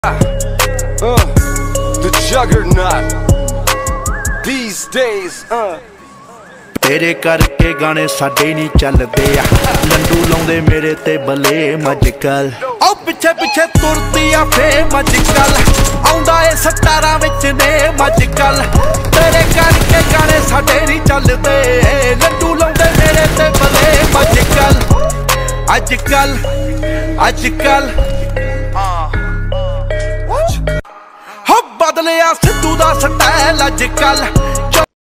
The juggernaut these days. तेरे करके गाने साडे नहीं चलदे आ, लंडू लाउंदे मेरे ते बले मजकल। आओ पिछे पिछे तुरदी आ फेम अजकल, आउंदा ए 17 विच ने मजकल। तेरे करके गाने साडे नहीं चलदे, लंडू लाउंदे मेरे ते बले मजकल। अजकल अजकल हो बदलिया सिद्धू दा स्टाइल अजकल।